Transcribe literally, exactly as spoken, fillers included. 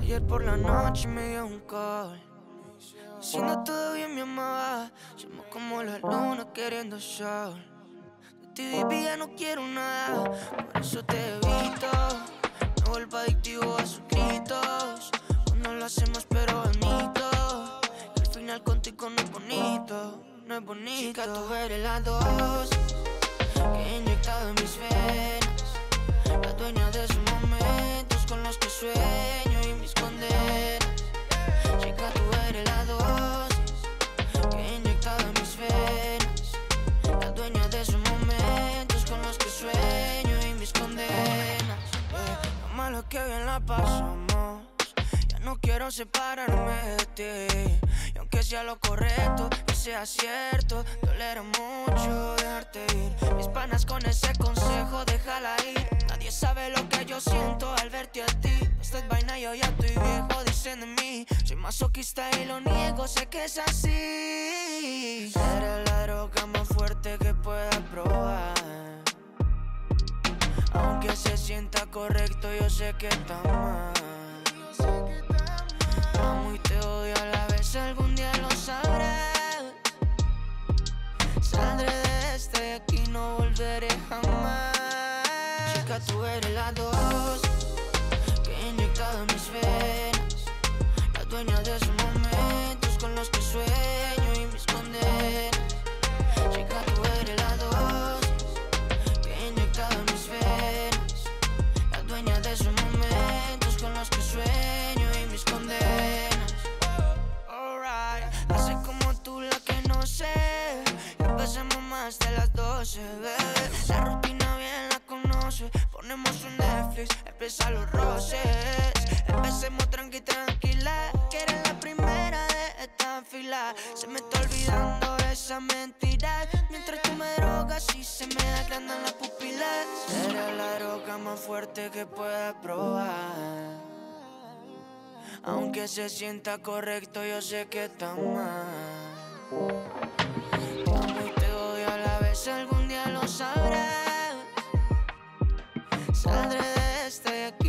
Ayer por la noche me dio un call, diciendo todo bien mi amada. Somos como la luna queriendo sol. De ti, baby, ya no quiero nada, por eso te evito. Me vuelvo adictivo a sus gritos. Cuando lo hacemos pero bonito, que al final contigo no es bonito, no es bonito. Chica, tú eres la dosis que he inyectado en mis venas, la dueña de esos momentos con los que sueño y mis condenas. Chica, tú eres la dosis que he inyectado en mis venas, la dueña de esos momentos con los que sueño y mis condenas. Lo malo es que bien la pasamos, ya no quiero separarme de ti. Y aunque sea lo correcto y sea cierto, dolerá mucho dejarte ir. Mis panas con ese consejo, déjala ir. Nadie sabe lo que yo siento al verte a ti. Esta es vaina, yo ya estoy viejo, dicen de mí. Soy masoquista y lo niego, sé que es así. Eres la droga más fuerte que pueda probar. Aunque se sienta correcto, yo sé que está mal. Amo y te odio a la vez, algún día lo sabrás. Saldré de este y aquí no volveré jamás. Chica, tú eres la dosis que he inyectado en mis venas, la dueña de esos momentos con los que sueño y mis condenas. Chica, tú eres la dosis que he inyectado en mis venas, la dueña de esos momentos con los que sueño y mis condenas. Alright, así como tú la que no sé, empecemos más de las doce, bebé. La rutina bien la conoce, ponemos un Netflix, empieza los roces. Empecemos tranqui, tranquila, que eres la primera de esta fila. Se me está olvidando esa mentira, mientras tú me drogas y se me agrandan las pupilas. Eres la droga más fuerte que pueda probar. Aunque se sienta correcto, yo sé que está mal. Amo y te odio a la vez, algún día lo sabrás. Saldré de este y aquí